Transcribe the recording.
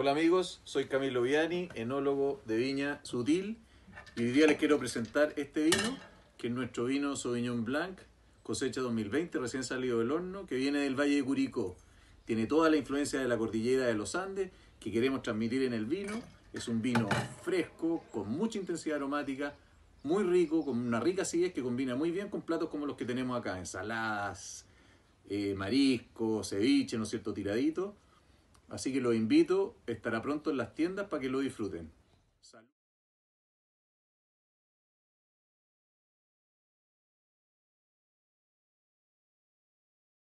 Hola amigos, soy Camilo Viani, enólogo de Viña Sutil, y hoy día les quiero presentar este vino, que es nuestro vino Sauvignon Blanc, cosecha 2020, recién salido del horno, que viene del Valle de Curicó. Tiene toda la influencia de la cordillera de los Andes que queremos transmitir en el vino. Es un vino fresco, con mucha intensidad aromática, muy rico, con una rica acidez que combina muy bien con platos como los que tenemos acá, ensaladas, mariscos, ceviche, ¿no es cierto?, tiradito. Así que los invito, estará pronto en las tiendas para que lo disfruten. Salud.